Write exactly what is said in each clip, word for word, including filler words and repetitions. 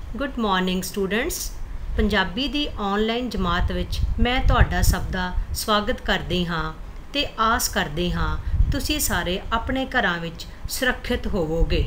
Good morning students. Punjabi दी online जमात विच मैं तुहाडा सब दा स्वागत करदी हाँ ते आस करदी हाँ तुसी सारे अपने घरां विच सुरक्षित होवोगे।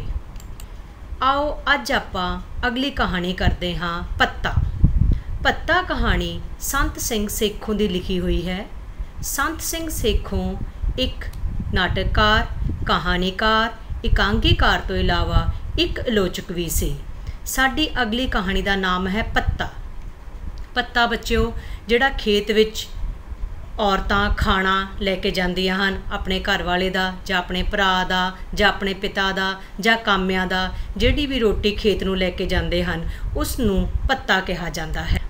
आओ अज आपां अगली कहानी करदे हाँ पत्ता। पत्ता कहानी संत सिंह सेखों की लिखी हुई है। संत सिंह सेखों एक नाटककार, कहानीकार, एकांकीकार तो इलावा एक आलोचक भी सी। साडी अगली कहानी का नाम है पत्ता। पत्ता बच्चों जिहड़ा खेत विच औरतां खाना लैके जांदियां हन अपने घर वाले दा जां अपने भरा दा जां अपने पिता दा जां कामियां दा, जिहड़ी भी रोटी खेत नूं लैके जांदे हन उस नूं पत्ता कहा जांदा है।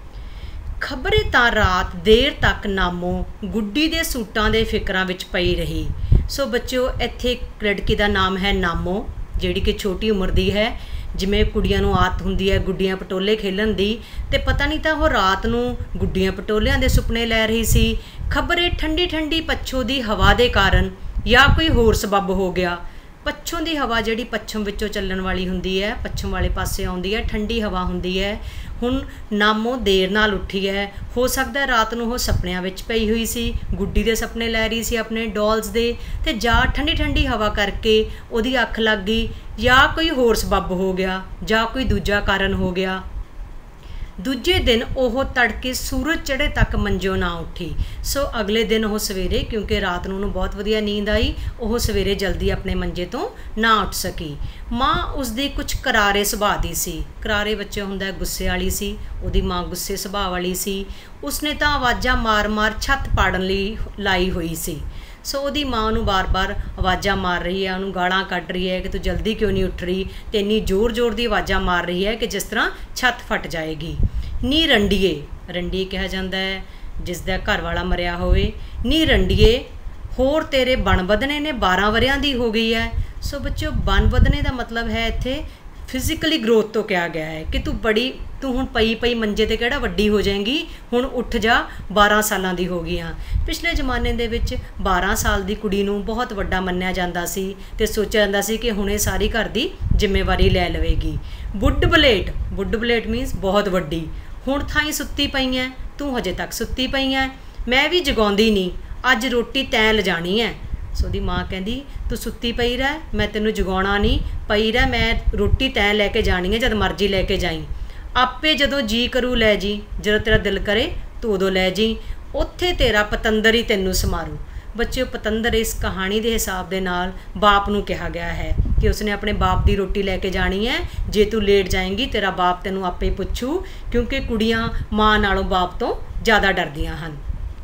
खबरे तां रात देर तक नामो गुड्डी दे सूटां दे फिकरां विच पई रही। सो बच्चों इत्थे एक लड़की का नाम है नामो, जिहड़ी कि छोटी उम्र दी है। जिमें कुड़ियां नूं आदत हुंदी है गुड्डियां पटोले खेलन दी, ते पता नहीं तां ओह रात नूं गुड्डियां पटोलियां दे सुपने लै रही सी। खबरे ठंडी ठंडी पच्छों दी हवा दे कारण या कोई होर सबब हो गया। पच्छों दी हवा जिहड़ी पच्छम विचों चलण वाली हुंदी है, पच्छम वाले पासे आउंदी है, ठंडी हवा हुंदी है। हुण नामो देर नाल उठी है, हो सकदा रात नूं ओह सपनियां विच पई हुई सी, गुड्डी दे सपने लै रही सी अपने डॉल्स दे, ते जा ठंडी ठंडी हवा करके ओहदी अख लग गई, या कोई होर सबब हो गया, जा कोई दूजा कारण हो गया। दूजे दिन ओह तड़के सूरज चढ़े तक मंजों ना उठी। सो अगले दिन ओह सवेरे, क्योंकि रात नूं उहनूं बहुत वधिया नींद आई, ओह सवेरे जल्दी अपने मंजे तो ना उठ सकी। माँ उसदी कुछ करारे सुभाਅ दी सी। करारे बच्चे हुंदा गुस्से वाली सी, उहदी माँ गुस्से सुभाਅ वाली सी। उसने तां आवाज़ां मार मार छत्त पाड़न लई लाई हुई सी। सो ਉਹਦੀ माँ ਨੂੰ बार बार आवाज़ां मार रही है, ਉਹਨੂੰ गालां कढ़ रही है कि तू जल्दी क्यों नहीं उठ रही, तो इन्नी जोर जोर की आवाज़ां मार रही है कि जिस तरह छत फट जाएगी। नी रंडीए, रंडीए कहा जाता है जिसका घर वाला मरिया होवे। नी रंडीए होर तेरे बन बदने ने बारह वरियां दी हो गई है। सो बच्चों बन बदने का मतलब है इत्थे फिजिकली ग्रोथ तो कहा गया है कि तू बड़ी तू हुण पई पई मंजे ते किहड़ा वड्डी हो जाएगी, हुण उठ जा, बारह सालां दी हो गई हाँ। पिछले जमाने दे विच बारह साल दी कुड़ी नूं बहुत वड्डा मन्निया जांदा सी ते सोचिया जांदा सी कि हुणे सारी घर दी जिम्मेवारी लै लवेगी। बुੱਢ बलेट, बुੱਢ बलेट मीनस बहुत वड्डी। हुण थाई सुत्ती पई है, तू हजे तक सुत्ती पई है, मैं भी जगाउंदी नहीं, अज रोटी तैं लिजाणी है। सो दी माँ कहती तू सुत्ती पई रह, मैं तेनू जगाउणा नहीं, पई रह, मैं रोटी तैं लैके जानी है, जद मर्जी लैके जाई, आपे जदों जी करू लै जी, जदों तेरा दिल करे तू उदों लै जी, उत्थे तेरा पतंदर ही तेनू समारू। बच्चों पतंदर इस कहानी के हिसाब के नाल बाप नू कहा गया है कि उसने अपने बाप की रोटी लैके जानी है, जे तू लेट जाएंगी तेरा बाप तेनू आपे पुछू, क्योंकि कुड़ियां माँ नालों बाप तो ज़्यादा डरदियां हन।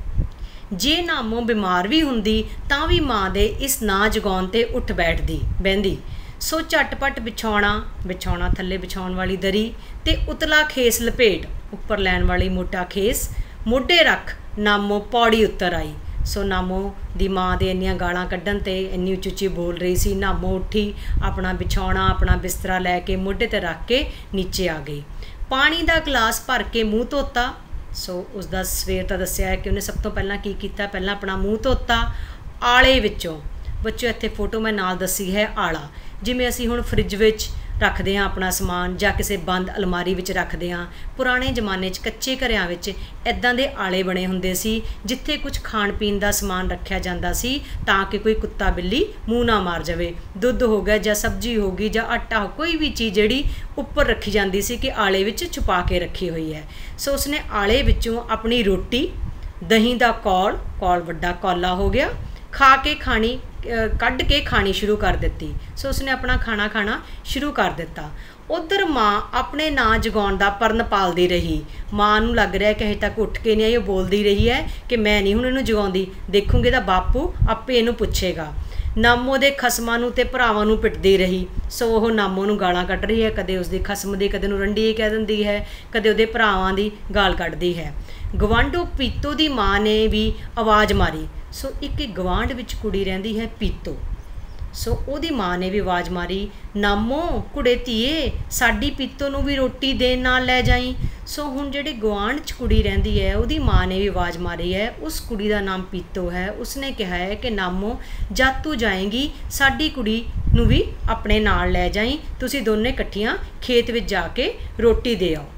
जे नामो बीमार भी हुंदी तां भी माँ दे इस ना जगाउण ते उठ बैठदी बहंदी। सो झटपट बिछौना बिछौना थल्ले बिछाउण वाली दरी ते उतला खेस लपेट, उपर लैण वाली मोटा खेस मोढे रख नामो पौड़ी उतर आई। सो नामो दी माँ दे इन्नियां गालां कड्ढण ते इन्नी उच्ची उच्ची बोल रही सी, नामो उठी अपना बिछौना अपना बिस्तरा लैके मोढे ते रख के नीचे आ गई। पानी दा गिलास भर के मूँह धोता। सो उसका सवेर का दस्सिया है कि उन्हें सब तो पहला की कीता, पहला अपना मूँह धोता आले विचों। बच्चों इत्थे फोटो मैं नाल दसी है आला, जिमें असी हुण फ्रिज विच रखते हाँ अपना समान जां किसी बंद अलमारी विच रखते हाँ। पुराने जमाने च कच्चे घरियां विच इदां दे आले बने हुंदे सी जिथे कुछ खाण पीण दा समान रखिया जांदा सी तां कि कोई कुत्ता बिल्ली मूँह ना मार जावे। दुੱਧ हो गया जां सब्जी होगी जां आटा, कोई भी चीज़ जिहड़ी उपर रखी जाती सी कि आले विच छुपा के रखी हुई है। सो उसने आले विचों अपनी रोटी दही दा कौल, कौल वड्डा कौला हो गया, खा के खानी कढ़ के खानी शुरू कर दी। सो उसने अपना खाना खाना शुरू कर दिता। उधर माँ अपने ना जगाउण दा परन पालदी रही। माँ नूं लग रहा है कि अजे तक उठ के नहीं आई, वो बोलदी रही है कि मैं नहीं हुण इहनूं जगाउंदी, देखूंगी तां बापू आपे इहनूं पुछेगा। नामो दे खसमां नूं ते भरावां नूं पिटदी रही। सो ओह नामो नूं गालां कढ रही है, कदे उसदी खसम दी, कदे नूं रंडी कह दिंदी है, कदे उहदे भरावां दी गाल कढदी है। गवांढों पीतो दी माँ ने भी आवाज़ मारी। सो एक गवांढ विच कुड़ी रहिंदी है पीतो। सो ਉਹਦੀ माँ ने भी आवाज़ मारी, नामो कुड़े धीए साडी पीतो नूं भी रोटी देण नाल लै जाई। सो हुण जिहड़ी गुआंढ च कुड़ी रहिंदी है ਉਹਦੀ माँ ने भी आवाज़ मारी है। उस कुड़ी का नाम पीतो है। उसने कहा है कि नामो जद तू जाएगी साडी कुड़ी ਨੂੰ ਵੀ ਆਪਣੇ ਨਾਲ ਲੈ ਜਾਈਂ, ਤੁਸੀਂ ਦੋਨੇ ਇਕੱਠੀਆਂ ਖੇਤ ਵਿੱਚ ਜਾ ਕੇ ਰੋਟੀ ਦੇ ਆਓ।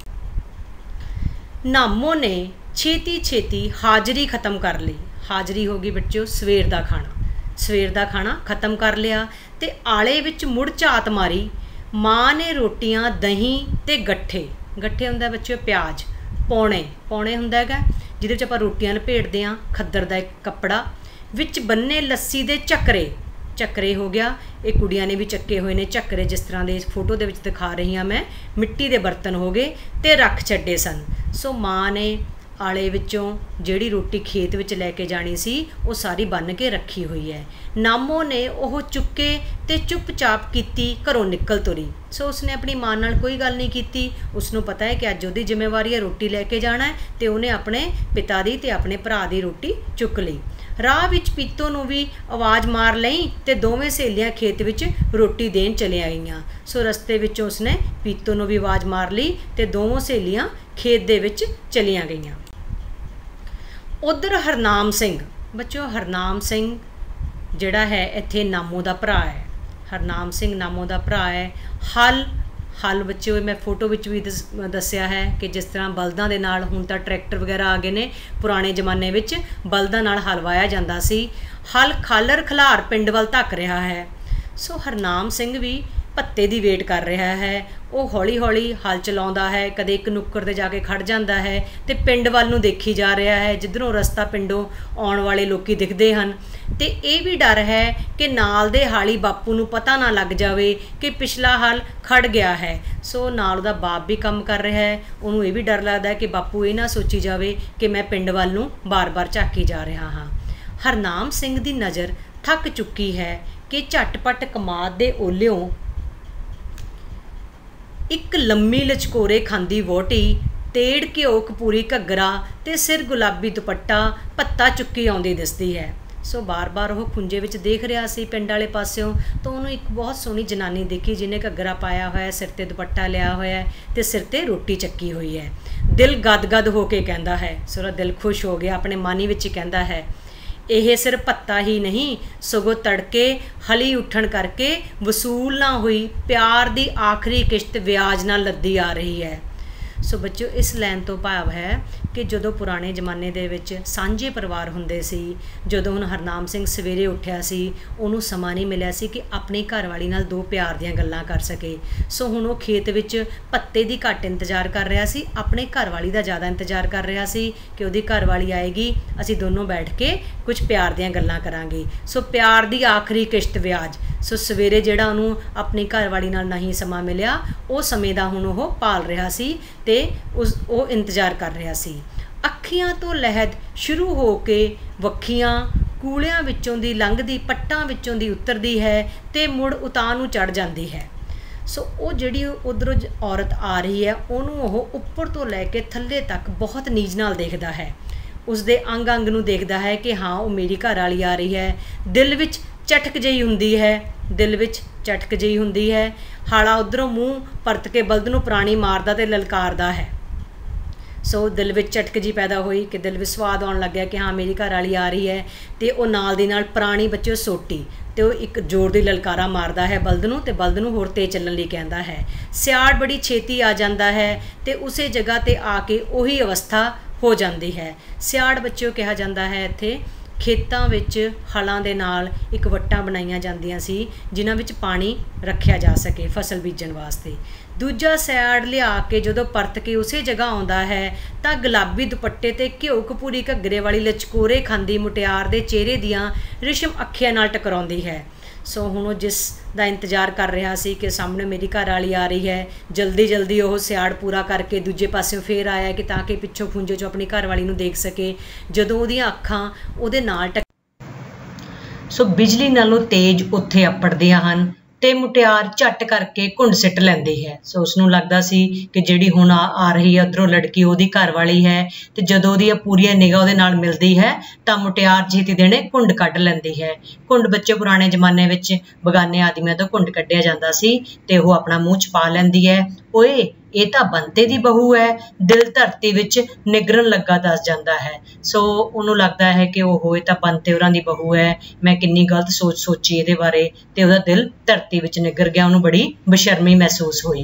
ਨਾਮੋ ਨੇ ਛੇਤੀ ਛੇਤੀ ਹਾਜ਼ਰੀ ख़त्म कर ली। हाज़री हो गई बच्चों सवेर का खाना, सवेर का खाना ख़त्म कर लिया तो आले विच मुड़ झात मारी। माँ ने रोटियां दही ते गट्ठे, गट्ठे हुंदा बच्चों प्याज, पौने पौने हुंदा हैगा जिहदे विच आपां रोटियां लपेटदे हां, खद्दर दा एक कपड़ा, विच बन्ने लस्सी दे चक्रे, चक्रे हो गया ये कुड़ियां ने भी चक्के हुए ने चक्रे, जिस तरह के इस फोटो दे विच दिखा रही हाँ मैं, मिट्टी दे बर्तन हो गए ते रख छड्डे सन। सो माँ ने आले विचों जिहड़ी रोटी खेत विच लैके जानी सी वो सारी बन के रखी हुई है। नामो ने ओह चुके ते चुपचाप कीती घरों निकल तुरी। सो उसने अपनी मां नाल कोई गल नहीं कीती, उसनों पता है कि अज उहदी जिम्मेवारी है रोटी लैके जाना है, ते उहने अपने पिता दी ते अपने भरा दी रोटी चुक लई। राह विच पीतो नूं भी आवाज़ मार लई ते दोवें सहेलियां खेत विच रोटी देन चलिया गईयां। सो रस्ते विचों उसने पीतो नूं भी आवाज़ मार लई ते दोवों सहेलियां खेत दे विच चलिया गईयां। उधर हरनाम सिंह, बच्चों हरनाम सिंह जिहड़ा है इत्थे नामो दा भरा है, हरनाम सिंह नामो दा भरा है। हल हल बच्चों मैं फोटो विच भी दस दस्सिया है कि जिस तरह बलदां दे नाल हुण तां ट्रैक्टर वगैरह आ गए ने, पुराने जमाने विच बलदां नाल हल वाया जांदा सी। हल खालर खलार पिंड वल धक रहा है। सो हरनाम सिंह भी भत्ते की वेट कर रहा है। वो हौली हौली हल चलाउंदा है, कदे एक नुक्कड़ ते जाके खड़ जाता है तो पिंड वल नूं देखी जा रहा है, जिधरों रस्ता पिंडों आउण वाले लोकी दिखते हैं। तो ये भी डर है कि नाल दे हाली बापू नूं पता ना लग जाए कि पिछला हल खड़ गया है। सो नाल उहदा बाप भी काम कर रहा है, उन्होंने ये भी डर लगता है कि बापू ये ना सोची जाए कि मैं पिंड वल नूं बार बार झाकी जा रहा हाँ। हरनाम सिंह की नज़र थक चुकी है कि झटपट कमाद दे ओलियों एक लम्मी लचकोरे खांदी वोटी, तेड़ घिओ कपूरी घग्गरा ते सिर गुलाबी दुपट्टा पत्ता चुक्की आउंदी दिसदी है। सो बार बार वह खुंजे विच देख रहा सी पिंड वाले पासियों, तो उन्होंने एक बहुत सोहनी जनानी देखी जिन्हें घग्गरा पाया होया, सिर ते दुपट्टा लिया होया है ते सिर ते रोटी चक्की हुई है। दिल गद-गद हो के कहता है, सोरा दिल खुश हो गया, अपने मन विच कहता है यह सिर्फ पत्ता ही नहीं सगों तड़के हली उठन करके वसूल ना हुई प्यार दी आखिरी किश्त ब्याज नाल लद्दी आ रही है। सो बच्चों इस लाइन तो भाव है कि जदों पुराने जमाने दे विच सांझे परिवार हुंदे सी, जदों हुण हरनाम सिंह सवेरे उठिया सी उहनूं समा नहीं मिलिया सी कि अपनी घरवाली नाल दो प्यार दीयां गल्लां कर सके। सो हुण वो खेत विच पत्ते दी घट इंतजार कर रहा सी, अपने घरवाली दा ज़्यादा इंतजार कर रहा सी कि उहदी घरवाली आएगी, असीं दोनों बैठ के कुछ प्यार दीयां गल्लां करांगे। सो प्यार दी आखिरी किश्त ब्याज। सो सवेरे जिहड़ा उहनूं अपनी घरवाली नाल नहीं समा मिलिया, वो समय दा हुण ओह भाल रहा सी ते उस वो इंतजार कर रहा सी। अखियां तो लहद शुरू हो के वखियां कूलियां विचों दी लंघदी पट्टां विचों दी उतरदी है ते मुड़ उतां नूं चढ़ जाती है। सो वो जिहड़ी उधरों औरत आ रही है उहनूं ओह उपर तो लैके थल्ले तक बहुत नीज नाल देखदा है, उसदे अंग अंग नूं देखदा है कि हाँ वो मेरी घर वाली आ रही है। दिल विच चटक जही हुंदी है, दिल विच चटक जही हुंदी है। हाड़ा उधरों मूँह परत के बलद नूं प्राणी मारदा ते ललकारदा है। सो दिल विच चटक जी पैदा हुई कि दिल विच स्वाद आउण लग गया कि हाँ मेरी घर वाली आ रही है। तो वो नाल दी नाल प्राणी बच्चों सोटी तो वो एक जोर दी ललकारा मारदा है बलद नूं ते बलद नूं होर तेज चलण लई कहंदा है। सियाड़ बड़ी छेती आ जांदा है ते उसे जगह ते आके उही अवस्था हो जाती है। सियाड़ बच्चों कहा जाता है इत्थे खेतों विच हलों दे नाल एक वट्टां बनाईयां जांदियां सी जिन्हां विच पानी रखिया जा सके फसल बीजण वास्ते। दूजा सियाड़ लिया के जदों परत के उसे जगह आउंदा है तां गुलाबी दुपट्टे ते घिओ कपूरी घग्गरे वाली लचकोरे खांदी मुटियार दे चेहरे दियां रिशम अखियां नाल टकराउंदी है। सो हुण वो जिस दा इंतजार कर रहा सी कि सामने मेरी घर वाली आ रही है, जल्दी जल्दी वो सियाड़ पूरा करके दूजे पासों फिर आया कि ताकि पिछों खुंजे चों अपनी घर वाली नूं देख सके। जदों उहदियां अखां उहदे नाल टक सो बिजली नालों तेज उत्थे अपड़दियां हन ते मुटियार झट करके घुंड सिट लैंदी है। सो उसनूं लगदा सी कि जिहड़ी हुण आ रही है उधरों लड़की उहदी घर वाली है, ते जदों उहदी पूरी निगाह उहदे नाल मिलदी है तां मुटियार छेती देने घुंड कढ लैंदी है। घुंड बच्चे पुराने जमाने विच बगाने आदमियों तो घुंड कढिया जांदा सी ते ओह अपना मूँह छपा लैंदी है। ओए ਇਹ ਤਾਂ ਬੰਤੇ ਦੀ ਬਹੂ ਹੈ, ਦਿਲ ਧਰਤੀ ਵਿੱਚ ਨਿਗਰਨ ਲੱਗਾ ਦੱਸ ਜਾਂਦਾ ਹੈ। ਸੋ ਉਹਨੂੰ ਲੱਗਦਾ ਹੈ ਕਿ ਉਹ ਇਹ ਤਾਂ ਬੰਤੇ ਹੋਰਾਂ ਦੀ ਬਹੂ ਹੈ, ਮੈਂ ਕਿੰਨੀ ਗਲਤ ਸੋਚ ਸੋਚੀ ਇਹਦੇ ਬਾਰੇ, ਤੇ ਉਹਦਾ ਦਿਲ ਧਰਤੀ ਵਿੱਚ ਨਿਗਰ ਗਿਆ, ਉਹਨੂੰ ਬੜੀ ਬੇਸ਼ਰਮੀ ਮਹਿਸੂਸ ਹੋਈ।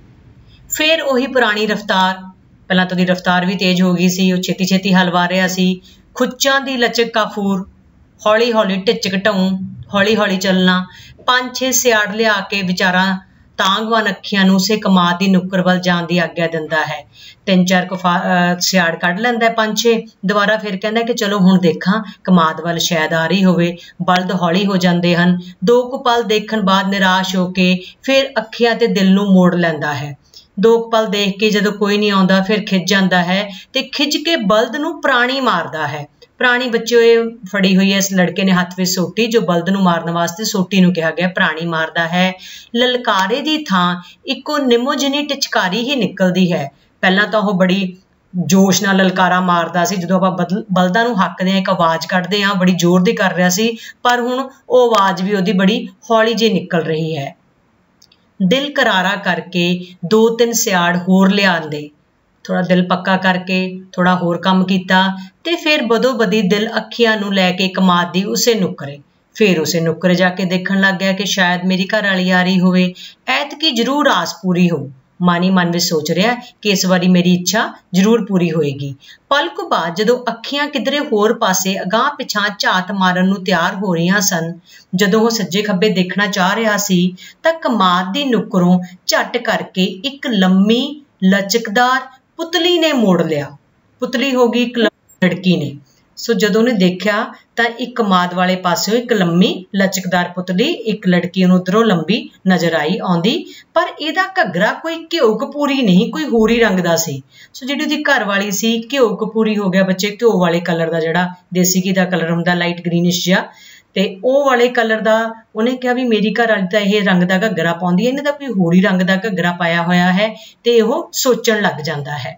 ਫਿਰ ਉਹੀ ਪੁਰਾਣੀ ਰਫ਼ਤਾਰ, ਪਹਿਲਾਂ ਤਾਂ ਉਹਦੀ ਰਫ਼ਤਾਰ ਵੀ ਤੇਜ਼ ਹੋ ਗਈ ਸੀ, ਉਹ ਛੇਤੀ ਛੇਤੀ ਹਲ ਵਾਹ ਰਿਹਾ ਸੀ। ਖੁੱਚਾਂ ਦੀ ਲਚਕ ਕਾਫੂਰ, ਹੌਲੀ ਹੌਲੀ ਢਿੱਚਕ ਢਾਉਂ, ਹੌਲੀ ਹੌਲੀ ਚੱਲਣਾ। ਪੰਜ ਛੇ ਸਿਆੜ ਲਿਆ ਕੇ ਵਿਚਾਰਾ ਤਾਂਗਵਾਨ ਅੱਖੀਆਂ ਨੂੰ ਉਸੇ ਕਮਾਦ ਦੀ ਨੁੱਕਰ ਵੱਲ ਜਾਣ ਦੀ ਆਗਿਆ ਦਿੰਦਾ ਹੈ। ਤਿੰਨ ਚਾਰ ਕੁਫਾ ਸਿਆੜ ਕੱਢ ਲੈਂਦਾ ਪੰਜ ਛੇ, ਦੁਬਾਰਾ ਫਿਰ ਕਹਿੰਦਾ ਕਿ ਚਲੋ ਹੁਣ ਦੇਖਾਂ ਕਮਾਦ ਵੱਲ ਸ਼ਾਇਦ ਆ ਰਹੀ ਹੋਵੇ। ਬਲਦ ਹੌਲੀ ਹੋ ਜਾਂਦੇ ਹਨ। ਦੋ ਕੁ ਪਲ ਦੇਖਣ ਬਾਅਦ ਨਿਰਾਸ਼ ਹੋ ਕੇ ਫਿਰ ਅੱਖੀਆਂ ਤੇ ਦਿਲ ਨੂੰ ਮੋੜ ਲੈਂਦਾ ਹੈ। ਦੋ ਕੁ ਪਲ ਦੇਖ ਕੇ ਜਦੋਂ ਕੋਈ ਨਹੀਂ ਆਉਂਦਾ ਫਿਰ ਖਿੱਝ ਜਾਂਦਾ ਹੈ ਤੇ ਖਿੱਝ ਕੇ ਬਲਦ ਨੂੰ ਪ੍ਰਾਣੀ ਮਾਰਦਾ ਹੈ। ਪ੍ਰਾਣੀ ਬੱਚਿਓ ਇਹ ਫੜੀ ਹੋਈ ਹੈ, ਇਸ ਲੜਕੇ ਨੇ ਹੱਥ ਵਿੱਚ ਸੋਟੀ, ਜੋ ਬਲਦ ਨੂੰ ਮਾਰਨ ਵਾਸਤੇ ਸੋਟੀ ਨੂੰ ਕਿਹਾ ਗਿਆ, ਪ੍ਰਾਣੀ ਮਾਰਦਾ ਹੈ। ਲਲਕਾਰੇ ਦੀ ਥਾਂ ਇੱਕੋ ਨਿਮੋਜਨੀ ਟਿਚਕਾਰੀ ਹੀ ਨਿਕਲਦੀ ਹੈ। ਪਹਿਲਾਂ ਤਾਂ ਉਹ ਬੜੀ ਜੋਸ਼ ਨਾਲ ਲਲਕਾਰਾ ਮਾਰਦਾ ਸੀ, ਜਦੋਂ ਆਪਾਂ ਬਦਲ ਬਲਦਾਂ ਨੂੰ ਹੱਕਦੇ ਹਾਂ ਇੱਕ ਆਵਾਜ਼ ਕੱਢਦੇ ਹਾਂ, ਬੜੀ ਜ਼ੋਰ ਦੀ ਕਰ ਰਿਹਾ ਸੀ, ਪਰ ਹੁਣ ਉਹ ਆਵਾਜ਼ ਵੀ ਉਹਦੀ ਬੜੀ ਹੌਲੀ ਜਿਹੀ ਨਿਕਲ ਰਹੀ ਹੈ। ਦਿਲ ਕਰਾਰਾ ਕਰਕੇ ਦੋ ਤਿੰਨ ਸਿਆੜ ਹੋਰ ਲਿਆਂਦੇ, ਥੋੜਾ ਦਿਲ ਪੱਕਾ ਕਰਕੇ ਥੋੜਾ ਹੋਰ ਕੰਮ ਕੀਤਾ ਤੇ ਫਿਰ ਬਦੋ ਬਦੀ ਦਿਲ ਅੱਖੀਆਂ ਨੂੰ ਲੈ ਕੇ ਕਮਾਦ ਦੀ ਉਸੇ ਨੁੱਕਰੇ, ਫਿਰ ਉਸੇ ਨੁੱਕਰੇ ਜਾ ਕੇ ਦੇਖਣ ਲੱਗ ਗਿਆ ਕਿ ਸ਼ਾਇਦ ਮੇਰੀ ਘਰ ਵਾਲੀ ਆ ਰਹੀ ਹੋਵੇ, ਐਤਕੀ ਜ਼ਰੂਰ ਆਸ ਪੂਰੀ ਹੋ। ਮਨ ਹੀ ਮਨ ਵਿੱਚ ਸੋਚ ਰਿਹਾ ਕਿ ਇਸ ਵਾਰੀ ਮੇਰੀ ਇੱਛਾ ਜ਼ਰੂਰ ਪੂਰੀ ਹੋਏਗੀ। ਪਲ ਕੁ ਬਾਅਦ ਜਦੋਂ ਅੱਖੀਆਂ ਕਿਧਰੇ ਹੋਰ ਪਾਸੇ ਅਗਾਂਹ ਪਿਛਾਂ ਝਾਤ ਮਾਰਨ ਨੂੰ ਤਿਆਰ ਹੋ ਰਹੀਆਂ ਸਨ, ਜਦੋਂ ਉਹ ਸੱਜੇ ਖੱਬੇ ਦੇਖਣਾ ਚਾਹ ਰਿਹਾ ਸੀ ਤਾਂ ਕਮਾਦ ਦੀ ਨੁੱਕਰੋਂ ਝੱਟ ਕਰਕੇ ਇੱਕ ਲੰਮੀ ਲਚਕਦਾਰ ਪੁਤਲੀ ਨੇ ਮੋੜ ਲਿਆ। ਪੁਤਲੀ ਹੋ ਗਈ ਇੱਕ ਲੜਕੀ ਨੇ। ਸੋ ਜਦੋਂ ਉਹਨੇ ਦੇਖਿਆ ਤਾਂ ਇੱਕ ਕਮਾਦ ਵਾਲੇ ਪਾਸਿਓਂ ਇੱਕ ਲੰਮੀ ਲਚਕਦਾਰ ਪੁਤਲੀ, ਇੱਕ ਲੜਕੀ ਉਹਨੂੰ ਉੱਧਰੋਂ ਲੰਬੀ ਨਜ਼ਰ ਆਈ ਆਉਂਦੀ, ਪਰ ਇਹਦਾ ਘੱਗਰਾ ਕੋਈ ਘਿਓ ਕਪੂਰੀ ਨਹੀਂ, ਕੋਈ ਹੋਰੀ ਰੰਗ ਦਾ ਸੀ। ਸੋ ਜਿਹੜੀ ਉਹਦੀ ਘਰ ਵਾਲੀ ਸੀ, ਘਿਓ ਕਪੂਰੀ ਹੋ ਗਿਆ ਬੱਚੇ, ਘਿਓ ਵਾਲੇ ਕਲਰ ਦਾ, ਜਿਹੜਾ ਦੇਸੀ ਘੀ ਦਾ ਕਲਰ ਹੁੰਦਾ ਲਾਈਟ ਗ੍ਰੀਨਿਸ਼ ਜਿਹਾ, ਤੇ ਉਹ ਵਾਲੇ ਕਲਰ ਦਾ। ਉਹਨੇ ਕਿਹਾ ਵੀ ਮੇਰੀ ਘਰ ਵਾਲੀ ਤਾਂ ਇਹ ਰੰਗ ਦਾ ਘੱਗਰਾ ਪਾਉਂਦੀ ਹੈ, ਇਹਨੇ ਤਾਂ ਕੋਈ ਹੋਰੀ ਰੰਗ ਦਾ ਘੱਗਰਾ ਪਾਇਆ ਹੋਇਆ ਹੈ, ਤੇ ਉਹ ਸੋਚਣ ਲੱਗ ਜਾਂਦਾ ਹੈ।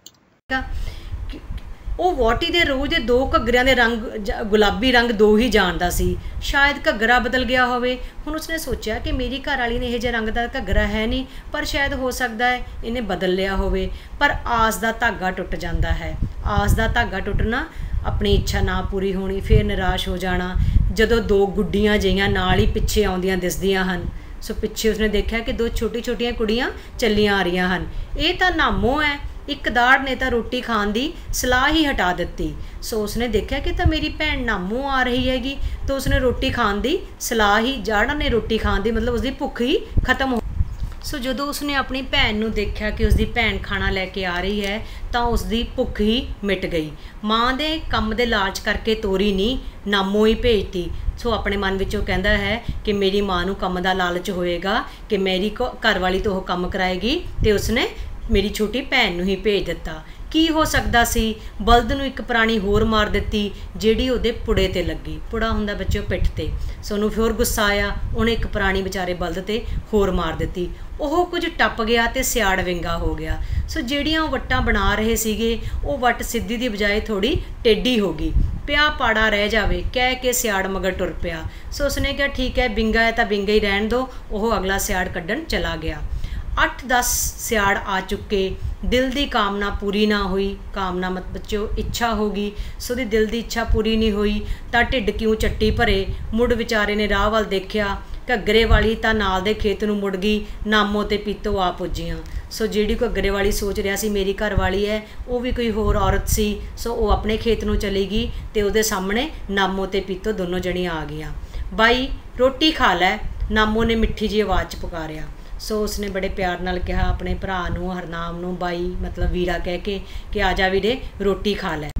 ਉਹ ਵਹੁਟੀ ਦੇ ਰੋਜ਼ ਦੇ ਦੋ ਘੱਗਰਿਆਂ ਦੇ ਰੰਗ, ਗੁਲਾਬੀ ਰੰਗ ਦੋ ਹੀ ਜਾਣਦਾ ਸੀ, ਸ਼ਾਇਦ ਘੱਗਰਾ ਬਦਲ ਗਿਆ ਹੋਵੇ। ਹੁਣ ਉਸਨੇ ਸੋਚਿਆ ਕਿ ਮੇਰੀ ਘਰ ਵਾਲੀ ਨੇ ਇਹ ਜਿਹੇ ਰੰਗ ਦਾ ਘੱਗਰਾ ਹੈ ਨਹੀਂ, ਪਰ ਸ਼ਾਇਦ ਹੋ ਸਕਦਾ ਹੈ ਇਹਨੇ ਬਦਲ ਲਿਆ ਹੋਵੇ। ਪਰ ਆਸ ਦਾ ਧਾਗਾ ਟੁੱਟ ਜਾਂਦਾ ਹੈ। ਆਸ ਦਾ ਧਾਗਾ ਟੁੱਟਣਾ, ਆਪਣੀ ਇੱਛਾ ਨਾ ਪੂਰੀ ਹੋਣੀ, ਫਿਰ ਨਿਰਾਸ਼ ਹੋ ਜਾਣਾ। ਜਦੋਂ ਦੋ ਗੁੱਡੀਆਂ ਜਿਹੀਆਂ ਨਾਲ ਹੀ ਪਿੱਛੇ ਆਉਂਦੀਆਂ ਦਿਸਦੀਆਂ ਹਨ, ਸੋ ਪਿੱਛੇ ਉਸਨੇ ਦੇਖਿਆ ਕਿ ਦੋ ਛੋਟੀ ਛੋਟੀਆਂ ਕੁੜੀਆਂ ਚੱਲੀਆਂ ਆ ਰਹੀਆਂ ਹਨ। ਇਹ ਤਾਂ ਨਾਮੋ ਹੈ। ਇੱਕ ਦਾੜ ਨੇ ਤਾਂ ਰੋਟੀ ਖਾਣ ਦੀ ਸਲਾਹ ਹੀ ਹਟਾ ਦਿੱਤੀ। ਸੋ ਉਸਨੇ ਦੇਖਿਆ ਕਿ ਤਾਂ ਮੇਰੀ ਭੈਣ ਨਾਮੋ ਆ ਰਹੀ ਹੈਗੀ, ਤਾਂ ਉਸਨੇ ਰੋਟੀ ਖਾਣ ਦੀ ਸਲਾਹ ਹੀ, ਜਾੜਾ ਨੇ ਰੋਟੀ ਖਾਣ ਦੀ ਮਤਲਬ ਉਸਦੀ ਭੁੱਖ ਹੀ ਖਤਮ ਹੋ। ਸੋ ਜਦੋਂ ਉਸਨੇ ਆਪਣੀ ਭੈਣ ਨੂੰ ਦੇਖਿਆ ਕਿ ਉਸਦੀ ਭੈਣ ਖਾਣਾ ਲੈ ਕੇ ਆ ਰਹੀ ਹੈ, ਤਾਂ ਉਸਦੀ ਭੁੱਖ ਹੀ ਮਿਟ ਗਈ। ਮਾਂ ਦੇ ਕੰਮ ਦੇ ਲਾਲਚ ਕਰਕੇ ਤੋਰੀ ਨਹੀਂ, ਨਾਮੋ ਹੀ ਭੇਜਤੀ। ਸੋ ਆਪਣੇ ਮਨ ਵਿੱਚ ਉਹ ਕਹਿੰਦਾ ਹੈ ਕਿ ਮੇਰੀ ਮਾਂ ਨੂੰ ਕੰਮ ਦਾ ਲਾਲਚ ਹੋਏਗਾ ਕਿ ਮੇਰੀ ਘਰ ਵਾਲੀ ਤੋਂ ਉਹ ਕੰਮ ਕਰਾਏਗੀ, ਤੇ ਉਸਨੇ ਮੇਰੀ ਛੋਟੀ ਭੈਣ ਨੂੰ ਹੀ ਭੇਜ ਦਿੱਤਾ। ਕੀ ਹੋ ਸਕਦਾ ਸੀ? ਬਲਦ ਨੂੰ ਇੱਕ ਪ੍ਰਾਣੀ ਹੋਰ ਮਾਰ ਦਿੱਤੀ, ਜਿਹੜੀ ਉਹਦੇ ਪੁੜੇ ਤੇ ਲੱਗੀ। ਪੁੜਾ ਹੁੰਦਾ ਬੱਚਿਓ ਪਿੱਠ ਤੇ। ਸੋ ਉਹਨੂੰ ਫਿਰ ਗੁੱਸਾ ਆਇਆ, ਉਹਨੇ ਇੱਕ ਪ੍ਰਾਣੀ ਵਿਚਾਰੇ ਬਲਦ ਤੇ ਹੋਰ ਮਾਰ ਦਿੱਤੀ। ਉਹ ਕੁਝ ਟੱਪ ਗਿਆ ਤੇ ਸਿਆੜ ਵਿੰਗਾ ਹੋ ਗਿਆ। ਸੋ ਜਿਹੜੀਆਂ ਉਹ ਵੱਟਾਂ ਬਣਾ ਰਹੇ ਸੀਗੇ, ਉਹ ਵੱਟ ਸਿੱਧੀ ਦੀ ਬਜਾਏ ਥੋੜੀ ਟੇਢੀ ਹੋ ਗਈ। ਪਿਆ ਪਾੜਾ ਰਹਿ ਜਾਵੇ ਕਹਿ ਕੇ ਸਿਆੜ ਮਗਰ ਟੁਰ ਪਿਆ। ਸੋ ਉਸਨੇ ਕਿਹਾ ਠੀਕ ਹੈ, ਵਿੰਗਾ ਹੈ ਤਾਂ ਵਿੰਗਾ ਹੀ ਰਹਿਣ ਦਿਓ। ਉਹ ਅਗਲਾ ਸਿਆੜ ਕੱਢਣ ਚਲਾ ਗਿਆ। ਅੱਠ ਦਸ ਸਿਆੜ ਆ ਚੁੱਕੇ। ਦਿਲ ਦੀ ਕਾਮਨਾ ਪੂਰੀ ਨਾ ਹੋਈ। ਕਾਮਨਾ ਮਤ ਬੱਚਿਓ ਇੱਛਾ ਹੋ ਗਈ। ਸੋ ਉਹਦੀ ਦਿਲ ਦੀ ਇੱਛਾ ਪੂਰੀ ਨਹੀਂ ਹੋਈ ਤਾਂ ਢਿੱਡ ਕਿਉਂ ਚੱਟੀ ਭਰੇ। ਮੁੜ ਵਿਚਾਰੇ ਨੇ ਰਾਹ ਵੱਲ ਦੇਖਿਆ, ਘੱਗਰੇ ਵਾਲੀ ਤਾਂ ਨਾਲ ਦੇ ਖੇਤ ਨੂੰ ਮੁੜ ਗਈ, ਨਾਮੋ ਤੇ ਪੀਤੋ ਆ ਪੁੱਜੀਆਂ। ਸੋ ਜਿਹੜੀ ਘੱਗਰੇ ਵਾਲੀ ਸੋਚ ਰਿਹਾ ਸੀ ਮੇਰੀ ਘਰ ਵਾਲੀ ਹੈ, ਉਹ ਵੀ ਕੋਈ ਹੋਰ ਔਰਤ ਸੀ। ਸੋ ਉਹ ਆਪਣੇ ਖੇਤ ਨੂੰ ਚਲੀ ਗਈ ਤੇ ਉਹਦੇ ਸਾਹਮਣੇ ਨਾਮੋ ਤੇ ਪੀਤੋ ਦੋਨੋਂ ਜਣੀਆਂ ਆ ਗਈਆਂ। ਬਾਈ ਰੋਟੀ ਖਾ ਲੈ, ਨਾਮੋ ਨੇ ਮਿੱਠੀ ਜਿਹੀ ਆਵਾਜ਼ 'ਚ ਪੁਕਾਰਿਆ। ਸੋ ਉਸਨੇ ਬੜੇ ਪਿਆਰ ਨਾਲ ਕਿਹਾ ਆਪਣੇ ਭਰਾ ਨੂੰ, ਹਰਨਾਮ ਨੂੰ, ਬਾਈ ਮਤਲਬ ਵੀਰਾ ਕਹਿ ਕੇ ਕਿ ਆ ਜਾ ਵੀਰੇ ਰੋਟੀ ਖਾ ਲੈ।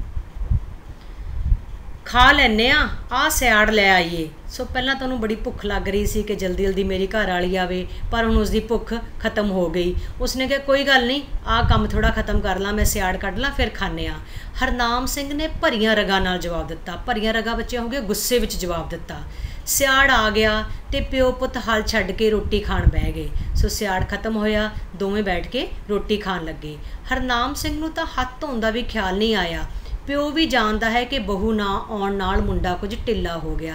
ਖਾ ਲੈਂਦੇ ਆ, ਆਹ ਸਿਆੜ ਲੈ ਆਈਏ। ਸੋ ਪਹਿਲਾਂ ਤਾਂ ਉਹਨੂੰ ਬੜੀ ਭੁੱਖ ਲੱਗ ਰਹੀ ਸੀ ਕਿ ਜਲਦੀ ਜਲਦੀ ਮੇਰੀ ਘਰ ਵਾਲੀ ਆਵੇ, ਪਰ ਹੁਣ ਉਸਦੀ ਭੁੱਖ ਖਤਮ ਹੋ ਗਈ। ਉਸਨੇ ਕਿਹਾ ਕੋਈ ਗੱਲ ਨਹੀਂ, ਆਹ ਕੰਮ ਥੋੜ੍ਹਾ ਖਤਮ ਕਰ ਲਾਂ, ਮੈਂ ਸਿਆੜ ਕੱਢ ਲਾਂ ਫਿਰ ਖਾਂਦੇ ਹਾਂ। ਹਰਨਾਮ ਸਿੰਘ ਨੇ ਭਰੀਆਂ ਰਗਾਂ ਨਾਲ ਜਵਾਬ ਦਿੱਤਾ। ਭਰੀਆਂ ਰਗਾਂ ਬੱਚਿਆਂ ਹੋ ਗਏ ਗੁੱਸੇ ਵਿੱਚ ਜਵਾਬ ਦਿੱਤਾ। ਸਿਆੜ ਆ ਗਿਆ ਤੇ ਪਿਓ ਪੁੱਤ ਹਲ ਛੱਡ ਕੇ ਰੋਟੀ ਖਾਣ ਬਹਿ ਗਏ। ਸੋ ਸਿਆੜ ਖਤਮ ਹੋਇਆ, ਦੋਵੇਂ ਬੈਠ ਕੇ ਰੋਟੀ ਖਾਣ ਲੱਗੇ। ਹਰਨਾਮ ਸਿੰਘ ਨੂੰ ਤਾਂ ਹੱਥ ਧੋਣ ਦਾ ਵੀ ਖਿਆਲ ਨਹੀਂ ਆਇਆ। ਪਿਓ ਵੀ ਜਾਣਦਾ ਹੈ ਕਿ ਬਹੂ ਨਾ ਆਉਣ ਨਾਲ ਮੁੰਡਾ ਕੁਝ ਢਿੱਲਾ ਹੋ ਗਿਆ।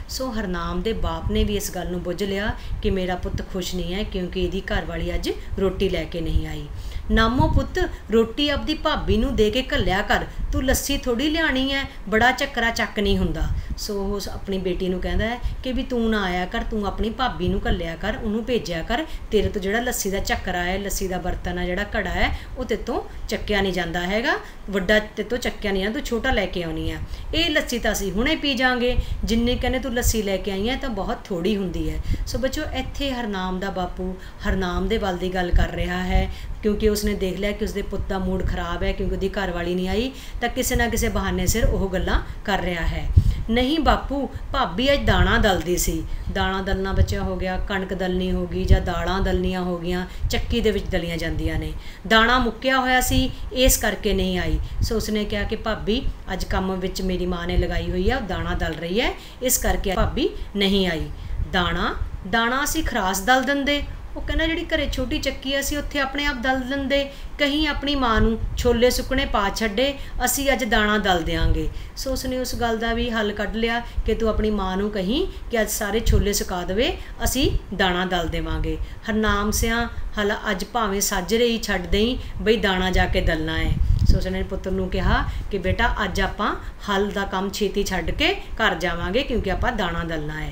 सो हरनाम दे बाप ने भी इस गल नूं बुझ लिया कि मेरा पुत्त खुश नहीं है क्योंकि इहदी घरवाली अज रोटी लैके नहीं आई। नामो पुत्त रोटी आपदी भाबी नूं दे के घल्लिया कर, तू लस्सी थोड़ी लियाणी है, बड़ा चक्करा चक नहीं हुंदा। सो उस अपनी बेटी नूं कहंदा है कि भी तू ना आया कर, तू अपनी भाबी नूं घल्लिया कर, उहनूं भेजिया कर, तेरे तो जिहड़ा लस्सी दा चक्करा है, लस्सी दा बर्तन है, जिहड़ा घड़ा है, वो ते तों चक्किया नहीं जांदा हैगा, वड्डा ते तों चक्किया नहीं जांदा, तू छोटा लैके आउणी है। ये लस्सी तां असीं हुणे पी जांगे, जिन्नी कहने तू लस्सी लैके आई है तां बहुत थोड़ी हुंदी है। सो बच्चों इत्थे हरनाम दा बापू हरनाम दे वल दी गल कर रहा है क्योंकि उसने देख लिया कि उसके पुत्त का मूड खराब है क्योंकि उसकी घरवाली नहीं आई, तो किसी ना किसी बहाने सिर वह गल्लां कर रहा है। नहीं बापू भाभी अज दाणा दलदी सी, दाणा दलना बच्चा हो गया, कणक दलनी हो गई जां दालां दलनियां हो गईयां, चक्की दे विच दलियां जांदियां ने, दाणा मुक्किया होया सी इस करके नहीं आई। सो उसने कहा कि भाभी अज काम विच मेरी माँ ने लगाई हुई है, दाणा दल रही है, इस करके भाभी नहीं आई। दाणा दाणा असीं खरास दल दिंदे, वो कहना जी घरे छोटी चक्की असी उत्थे अपने आप दल देंदे, कहीं अपनी माँ नूं छोले सुकने पा छड्डे, असी अज दाणा दल देंगे। सो उसने उस गल का भी हल कढ़ लिया कि तू अपनी माँ नूं कहीं कि अज सारे छोले सुका देवे, असी दाणा दल देवांगे। हरनाम सिया हल अज भावें साजरे ही छड्ड देई बई दाणा जाके दलना है। सो उसने पुत्तर नूं कहा कि बेटा अज आपां हल दा काम छेती छड्ड के घर जावांगे क्योंकि आपां दाणा दलना है।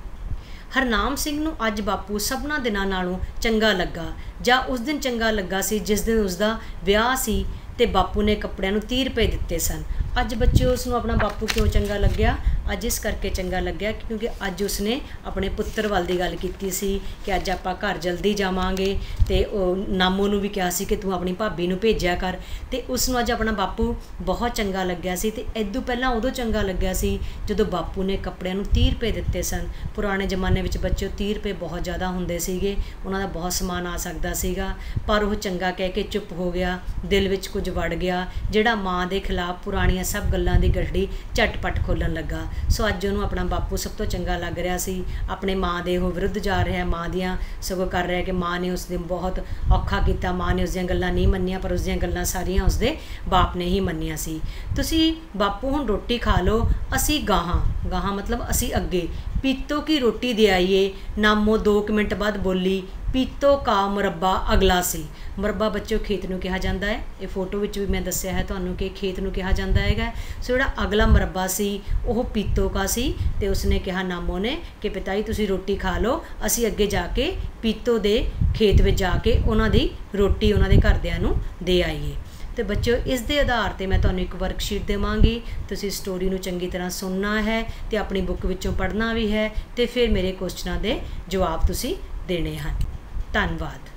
हरनाम सिंह नूं अज बापू सबना दिनां नालों चंगा लगा, जां उस दिन चंगा लगा सी जिस दिन उसका विआह सी ते बापू ने कपड़िਆਂ ਨੂੰ तीह रुपए दिते सन। अज बच्चे उसनूं अपना बापू क्यों चंगा लग्या? अज इस करके चंगा लग्या क्योंकि अज उसने अपने पुत्तर वाल दी गल कीती सी कि अज आपां घर जल्दी जावांगे, ते नामो नूं भी कहा सी कि तू अपनी भाभी नूं भेजिया कर, ते उसनूं अज अपना बापू बहुत चंगा लग्या सी। ते इदों पहलां उदों चंगा लग्या सी जदों बापू ने कपड़िਆਂ ਨੂੰ तीह रुपए दिते सन। पुराने जमाने विच बच्चों तीह रुपए बहुत ज़्यादा हुंदे सीगे, उन्हां दा बहुत समान आ सकदा सीगा, पर वो चंगा कह के चुप हो गया, दिल विच कुछ वड़ गया जिहड़ा माँ दे खिलाफ पुराणियां सब गल्लां दी गठड़ी झटपट खोलन लगा। सो अज उन्होंने अपना बापू सब तो चंगा लग रहा सी, अपने माँ दे वो विरुद्ध जा रहा, माँ दियाँ सगों कर रहा कि माँ ने उस दिन बहुत औखा किया, माँ ने उसदियां गल्लां नहीं मन्नियां, पर उसदियां गल्लां सारियां उसदे बाप ने ही मन्नियां सी। तुसी बापू हुण रोटी खा लो, असी गाहां गाहां मतलब असी अगे, पीतो की रोटी दे आइए। नामो दो क मिनट बाद बोली, पीतो का मुरब्बा अगला सी। मुरब्बा बच्चों खेत नूं कहा जाता है, ये फोटो विच भी मैं दस्सिया है तुहानूं कि खेत नूं कहा जाता है। सो जिहड़ा अगला मुरब्बा सी वह पीतो का सी, ते उसने कहा नामो ने कि पिता जी तुसीं रोटी खा लो, असी अगे जाके पीतो दे खेत विच जाके उन्हां दी रोटी उन्हां दे घरदिआं नूं दे आईए। तो बच्चों इस दे आधार पर मैं तुहानूं एक वर्कशीट देवांगी, तुसीं स्टोरी नूं चंगी तरह सुनना है ते अपनी बुक विचों पढ़ना भी है, ते फिर मेरे क्वेश्चनां दे जवाब तुसीं देने हैं। धन्नवाद।